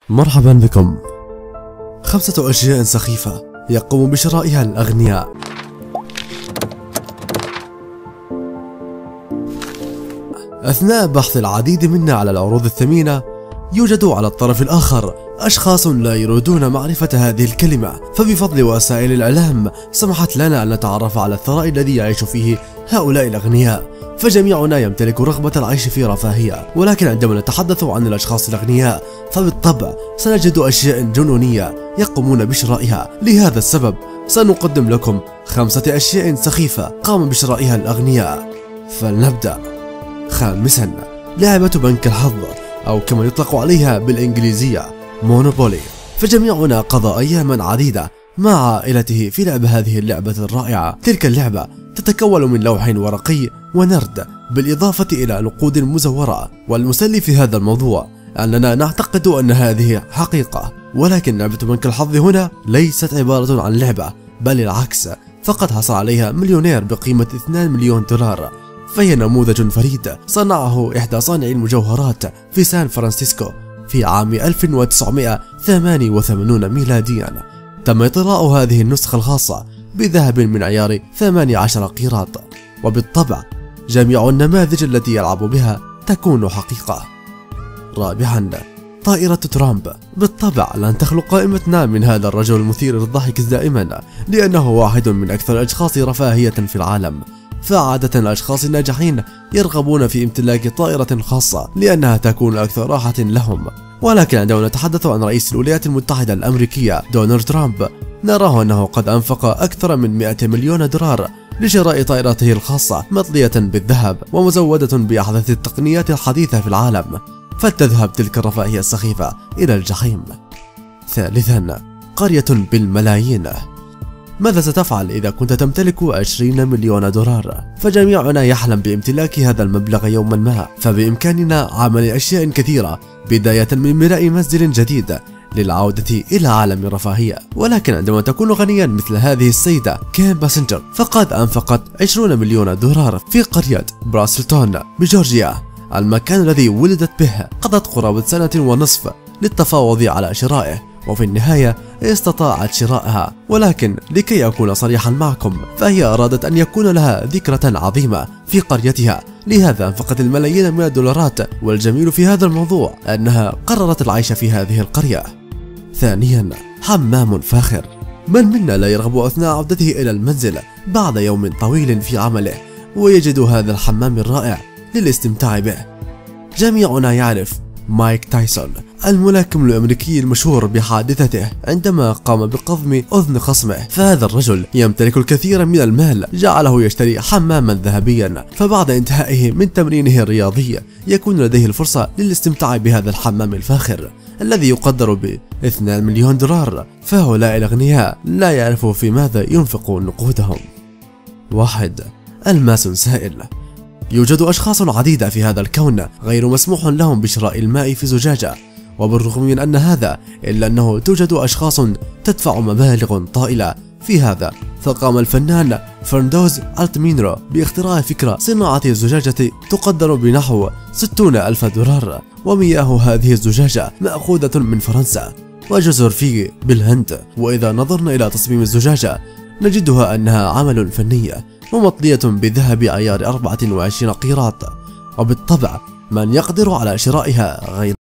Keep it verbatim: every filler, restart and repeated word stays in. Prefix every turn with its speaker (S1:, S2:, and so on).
S1: مرحبا بكم. خمسة أشياء سخيفة يقوم بشرائها الأغنياء. أثناء بحث العديد منا على العروض الثمينة، يوجد على الطرف الآخر أشخاص لا يريدون معرفة هذه الكلمة، فبفضل وسائل الإعلام سمحت لنا أن نتعرف على الثراء الذي يعيش فيه هؤلاء الأغنياء، فجميعنا يمتلك رغبة العيش في رفاهية. ولكن عندما نتحدث عن الأشخاص الأغنياء فبالطبع سنجد أشياء جنونية يقومون بشرائها. لهذا السبب سنقدم لكم خمسة أشياء سخيفة قام بشرائها الأغنياء. فلنبدأ. خامسا، لعبة بنك الحظ، أو كما يطلق عليها بالإنجليزية مونوبولي. فجميعنا قضى أياما عديدة مع عائلته في لعب هذه اللعبة الرائعة. تلك اللعبة تتكون من لوح ورقي ونرد، بالإضافة إلى نقود مزورة. والمسلي في هذا الموضوع أننا نعتقد أن هذه حقيقة، ولكن لعبة بنك الحظ هنا ليست عبارة عن لعبة، بل العكس، فقد حصل عليها مليونير بقيمة اثنين مليون دولار. فهي نموذج فريد صنعه إحدى صانعي المجوهرات في سان فرانسيسكو في عام ألف وتسعمائة وثمانية وثمانين ميلاديا. تم إطراء هذه النسخة الخاصة بذهب من عيار ثمانية عشر قيراط، وبالطبع جميع النماذج التي يلعب بها تكون حقيقة. رابعا، طائرة ترامب. بالطبع لن تخلو قائمتنا من هذا الرجل المثير للضحك دائما، لأنه واحد من أكثر الأشخاص رفاهية في العالم. فعادة الأشخاص الناجحين يرغبون في امتلاك طائرة خاصة لأنها تكون أكثر راحة لهم. ولكن عندما نتحدث عن رئيس الولايات المتحدة الأمريكية دونالد ترامب، نراه أنه قد أنفق أكثر من مئة مليون دولار لشراء طائرته الخاصة مطلية بالذهب ومزودة بأحدث التقنيات الحديثة في العالم. فلتذهب تلك الرفاهية السخيفة إلى الجحيم. ثالثا، قرية بالملايين. ماذا ستفعل إذا كنت تمتلك عشرين مليون دولار؟ فجميعنا يحلم بامتلاك هذا المبلغ يوما ما، فبإمكاننا عمل أشياء كثيرة، بداية من بناء منزل جديد للعودة إلى عالم الرفاهية. ولكن عندما تكون غنيا مثل هذه السيدة كيم باسنجر، فقد أنفقت عشرين مليون دولار في قرية براسلتون بجورجيا، المكان الذي ولدت به. قضت قرابة سنة ونصف للتفاوض على شرائه، وفي النهاية استطاعت شرائها. ولكن لكي أكون صريحا معكم، فهي أرادت أن يكون لها ذكرى عظيمة في قريتها، لهذا أنفقت الملايين من الدولارات. والجميل في هذا الموضوع أنها قررت العيش في هذه القرية. ثانيا، حمام فاخر. من منا لا يرغب أثناء عودته إلى المنزل بعد يوم طويل في عمله ويجد هذا الحمام الرائع للاستمتاع به؟ جميعنا يعرف مايك تايسون، الملاكم الأمريكي المشهور بحادثته عندما قام بقضم أذن خصمه. فهذا الرجل يمتلك الكثير من المال جعله يشتري حماما ذهبيا، فبعد انتهائه من تمرينه الرياضي يكون لديه الفرصة للاستمتاع بهذا الحمام الفاخر الذي يقدر ب اثنين مليون دولار. فهؤلاء الأغنياء لا يعرفوا في ماذا ينفقون نقودهم. واحد، ألماس سائل. يوجد أشخاص عديدة في هذا الكون غير مسموح لهم بشراء الماء في زجاجة، وبالرغم من أن هذا إلا أنه توجد أشخاص تدفع مبالغ طائلة في هذا. فقام الفنان فرندوز التمينرو باختراع فكرة صناعة الزجاجة تقدر بنحو ستين ألف دولار، ومياه هذه الزجاجة مأخوذة من فرنسا وجزر في بالهند. وإذا نظرنا إلى تصميم الزجاجة نجدها أنها عمل فني ومطلية بذهب عيار أربعة وعشرين قيراط، وبالطبع من يقدر على شرائها غير